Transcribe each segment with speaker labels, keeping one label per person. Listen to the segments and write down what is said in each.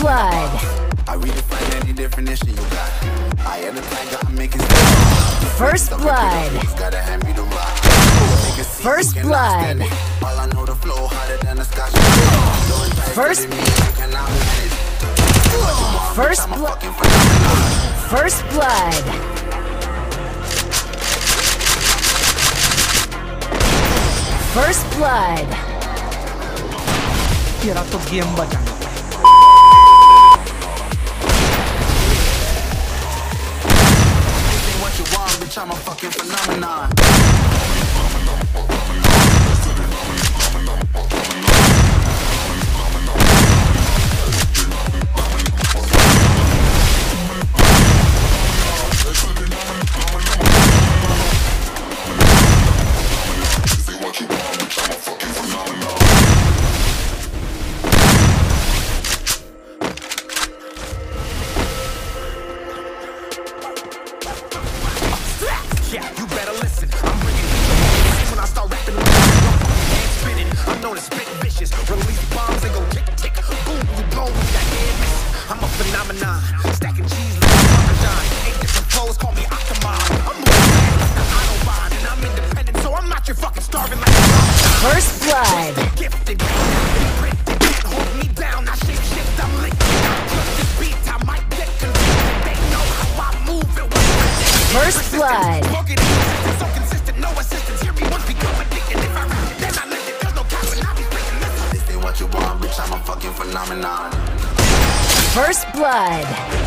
Speaker 1: blood.
Speaker 2: I redefine any definition you got. I am the plan, gotta make it
Speaker 1: First blood.
Speaker 2: gotta hand me the rock.
Speaker 1: First blood.
Speaker 2: All I know, the flow harder than a scotch.
Speaker 1: First blood. First blood. First blood.
Speaker 3: तेरा तो game बचा।
Speaker 2: What you want, bitch, I'm a fucking phenomenon.
Speaker 4: Yeah, you better listen. I'm bringing heat when I start rapping. And spitting, I'm known as spit vicious. Release bombs and go tick tick. Boom, you blow with that head miss. I'm a phenomenon, stacking cheese like Parmesan. 8 different flows, call me Octomom. I'm moving like the Autobahn, and I'm independent, so I'm not your fucking starving like a
Speaker 1: First blood.
Speaker 4: gifted. Can't hold me down. I shape shift, I'm liquid. I trust this beat, I might get convicted. They know how I move it.
Speaker 1: First blood.
Speaker 4: So consistent, no assistance. Hear me once, become addicted. If I rap it, then I live it. There's no capping, I'll be freaking missing.
Speaker 2: This ain't what you want, bitch, I'm a fucking phenomenon.
Speaker 1: First blood.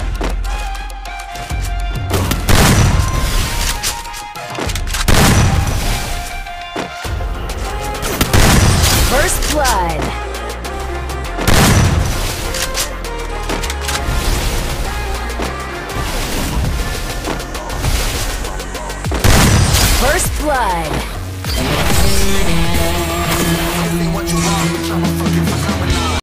Speaker 1: First blood. First blood.